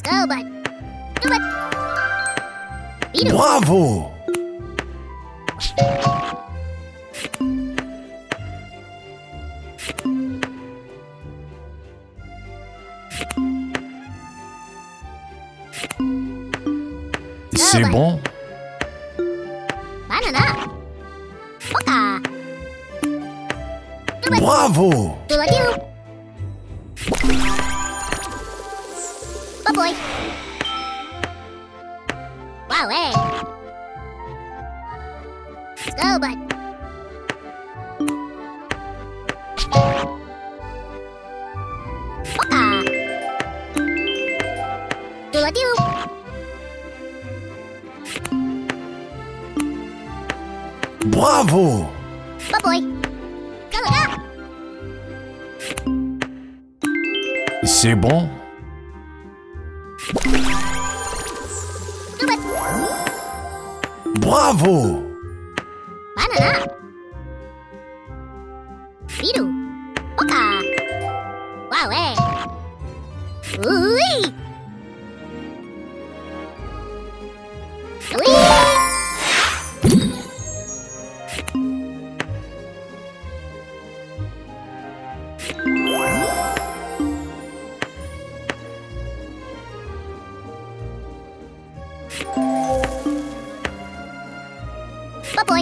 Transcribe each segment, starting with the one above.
Go, bud. Do it. Beat him. Bravo! C'est bon? Banana. Poka. Do it. Bravo! Do like you. Good boy. Wow, hey. Let's go, bud. Poka. Do like you. Bravo! Good boy. Go, look up. C'est bon? Do it. Bravo! Banana. Biru. Poka. Wow, hey. Ooh-wee. Wee. Good boy.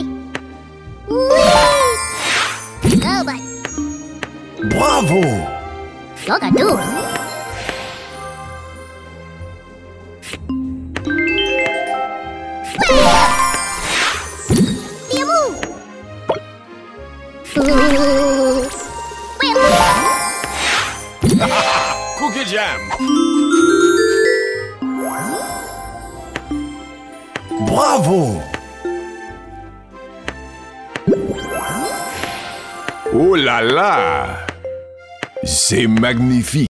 Wee. Go, bud. Bravo! Yoga do. Cookie jam! Bravo! Oh là là! C'est magnifique!